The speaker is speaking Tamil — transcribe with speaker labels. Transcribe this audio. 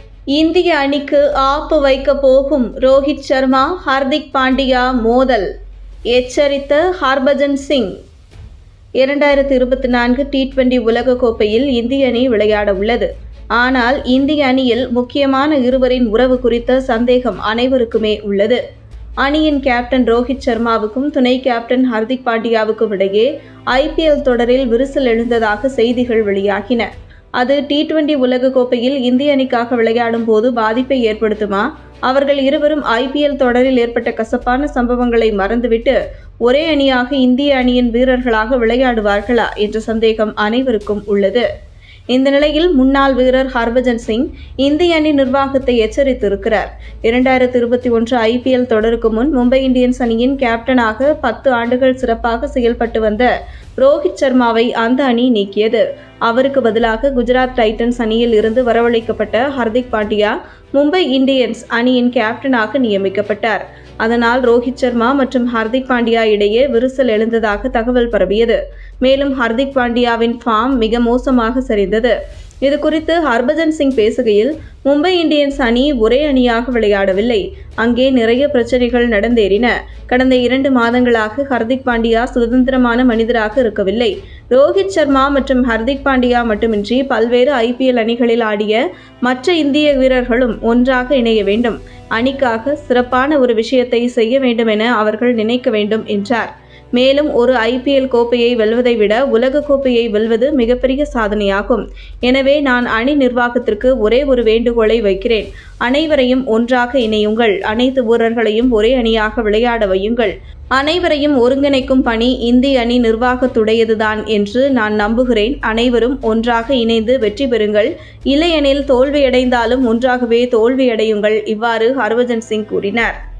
Speaker 1: இந்திய அணிக்கு ஆப்பு வைக்க போகும் ரோஹித் சர்மா, ஹர்திக் பாண்டியா மோதல் எச்சரித்த ஹர்பஜன் சிங். 2024 T20 உலகக்கோப்பையில் இந்திய அணி விளையாட உள்ளது. ஆனால் இந்திய அணியில் முக்கியமான இருவரின் உறவு குறித்த சந்தேகம் அனைவருக்குமே உள்ளது. அணியின் கேப்டன் ரோஹித் சர்மாவுக்கும் துணை கேப்டன் ஹர்திக் பாண்டியாவுக்கும் இடையே IPL தொடரில் விரிசல் எழுந்ததாக செய்திகள் வெளியாகின. அது T20 உலகக்கோப்பையில் இந்திய அணிக்காக விளையாடும் போது பாதிப்பை ஏற்படுத்துமா? அவர்கள் இருவரும் IPL தொடரில் ஏற்பட்ட கசப்பான சம்பவங்களை மறந்துவிட்டு ஒரே அணியாக இந்திய அணியின் வீரர்களாக விளையாடுவார்களா என்ற சந்தேகம் அனைவருக்கும் உள்ளது. இந்த நிலையில் முன்னாள் வீரர் ஹர்பஜன் சிங் இந்திய அணி நிர்வாகத்தை எச்சரித்திருக்கிறார். 2021 IPL தொடருக்கு முன் மும்பை இந்தியன்ஸ் அணியின் கேப்டனாக 10 ஆண்டுகள் சிறப்பாக செயல்பட்டு வந்த ரோஹித் சர்மாவை அந்த அணி நீக்கியது. அவருக்கு பதிலாக குஜராத் டைட்டன்ஸ் அணியில் இருந்து வரவழைக்கப்பட்ட ஹர்திக் பாண்டியா மும்பை இந்தியன்ஸ் அணியின் கேப்டனாக நியமிக்கப்பட்டார். அதனால் ரோஹித் சர்மா மற்றும் ஹர்திக் பாண்டியா இடையே விரிசல் எழுந்ததாக தகவல் பரவியது. மேலும் ஹர்திக் பாண்டியாவின் ஃபார்ம் மிக மோசமாக சரிந்தது. இதுகுறித்து ஹர்பஜன் சிங் பேசுகையில், மும்பை இந்தியன்ஸ் அணி ஒரே அணியாக விளையாடவில்லை. அங்கே நிறைய பிரச்சனைகள் நடந்தேறின. கடந்த 2 மாதங்களாக ஹர்திக் பாண்டியா சுதந்திரமான மனிதராக இருக்கவில்லை. ரோஹித் சர்மா மற்றும் ஹர்திக் பாண்டியா மட்டுமின்றி பல்வேறு IPL அணிகளில் ஆடிய மற்ற இந்திய வீரர்களும் ஒன்றாக இணைய வேண்டும். அணிக்காக சிறப்பான ஒரு விஷயத்தை செய்ய வேண்டும் என அவர்கள் நினைக்க வேண்டும் என்றார். மேலும் ஒரு IPL கோப்பையை வெல்வதை விட உலக கோப்பையை வெல்வது மிகப்பெரிய சாதனையாகும். எனவே நான் அணி நிர்வாகத்திற்கு ஒரே ஒரு வேண்டுகோளை வைக்கிறேன். அனைவரையும் ஒன்றாக இணையுங்கள். அனைத்து வீரர்களையும் ஒரே அணியாக விளையாட வையுங்கள். அனைவரையும் ஒருங்கிணைக்கும் பணி இந்திய அணி நிர்வாகத்துடையதுதான் என்று நான் நம்புகிறேன். அனைவரும் ஒன்றாக இணைந்து வெற்றி பெறுங்கள். இல்லையெனில் தோல்வியடைந்தாலும் ஒன்றாகவே தோல்வியடையுங்கள். இவ்வாறு ஹர்பஜன் சிங் கூறினார்.